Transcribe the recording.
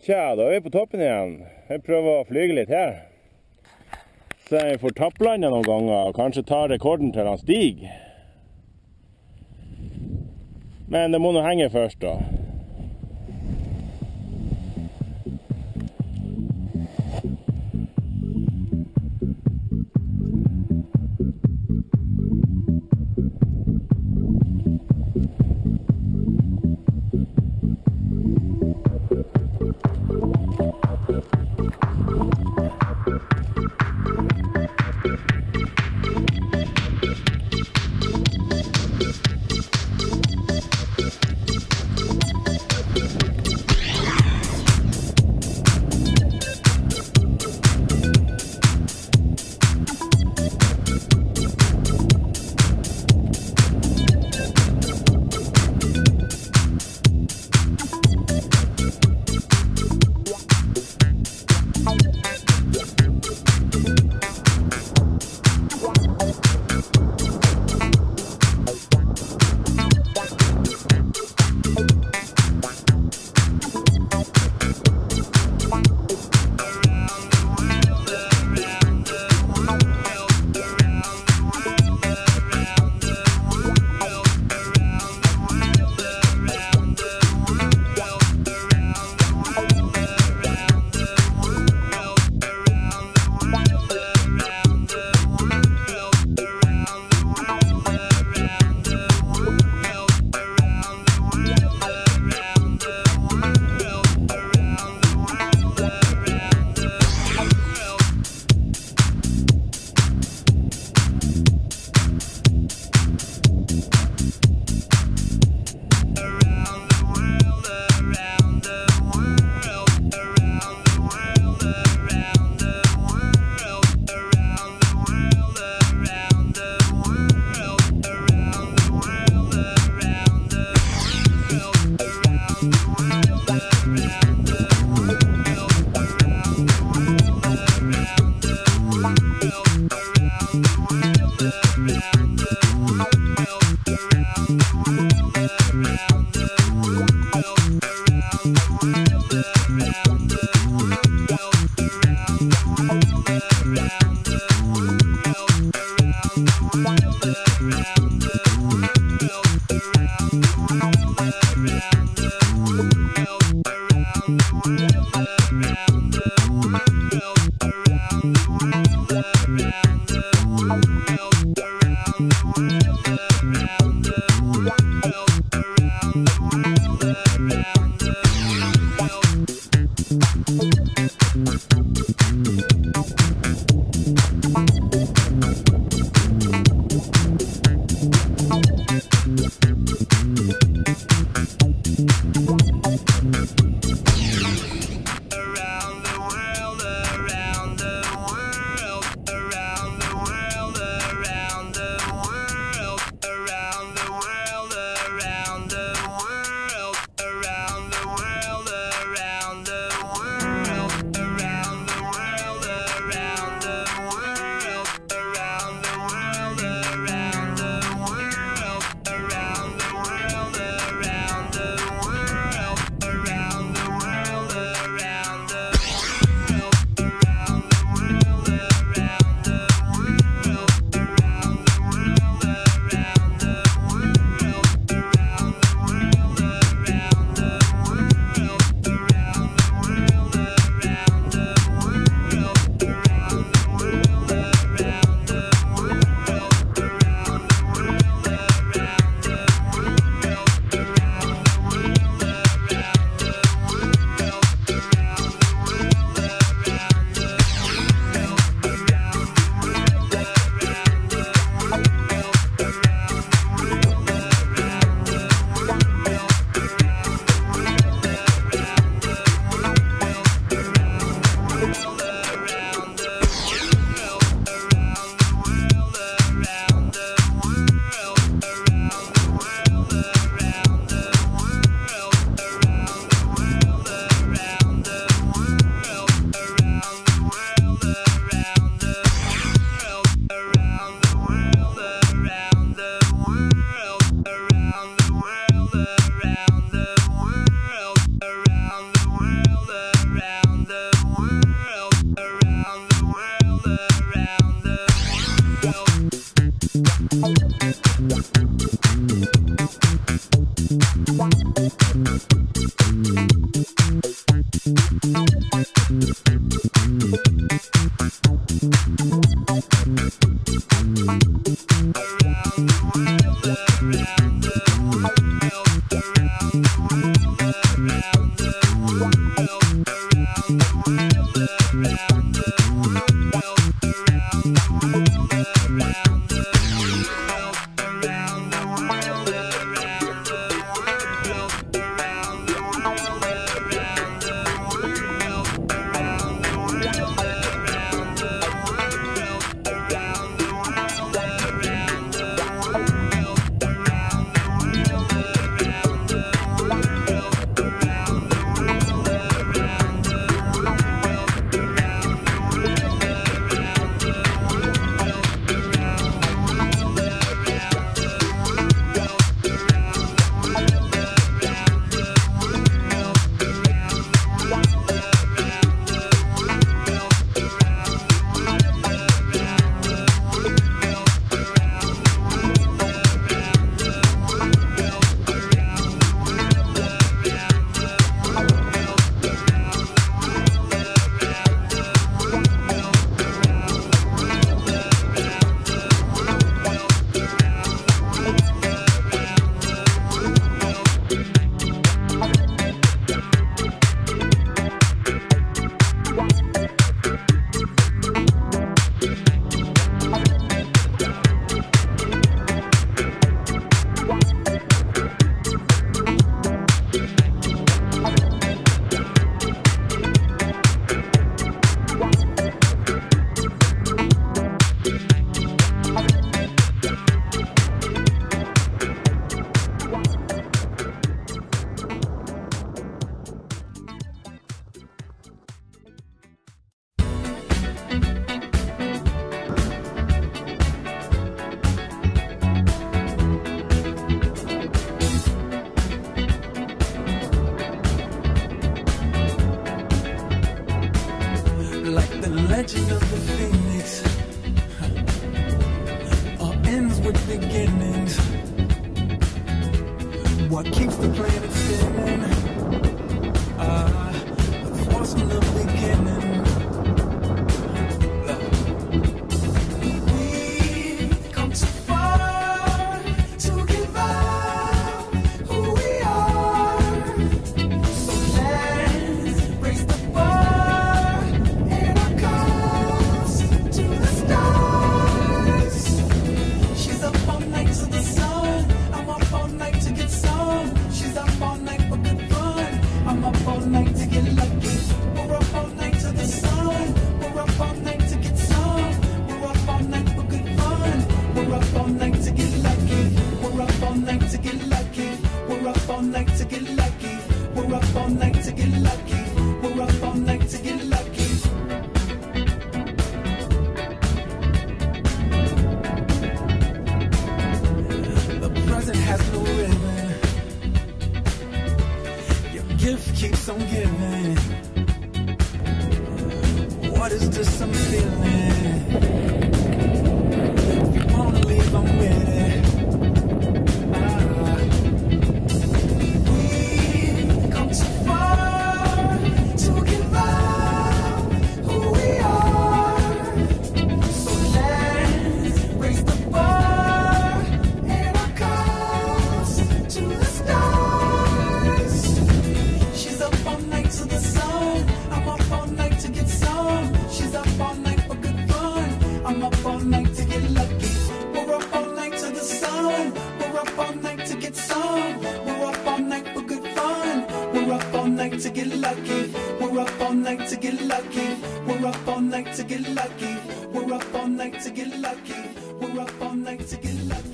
Tja, da er vi på toppen igjen. Jeg prøver å flyge litt her. Så jeg får tapplandet noen ganger, og kanskje ta rekorden til han Stig. Men det må nå henge først da. legend of the phoenix all ends with beginnings. What keeps the planet spinning? The force from the beginning. We've come too far to give up who we are. So let's raise the bar and our cause to the stars. She's up all night to the sun. I'm up all night to get some. She's up all night for good fun. I'm up all night to get lucky. We're up all night to the sun. We're up all night to get some. We're up all night for good fun. We're up all night to get lucky. We're up all night to get lucky. We're up all night to get lucky. We're up all night to get lucky. We're up all night to get lucky. The present has no ribbon. Your gift keeps on giving. What is this I'm feeling? If you wanna leave, I'm with it. We've come too far to give up who we are. So let's raise the bar and our cause to the stars. She's up all night to the sun. I'm up all night to get some. She's up all night for good fun. I'm up all night to get lucky. We're up all night to the sun. We're up all night to get some. We're up all night for good fun. We're up all night to get lucky. We're up all night to get lucky. We're up all night to get lucky. We're up all night to get lucky. We're up all night to get lucky.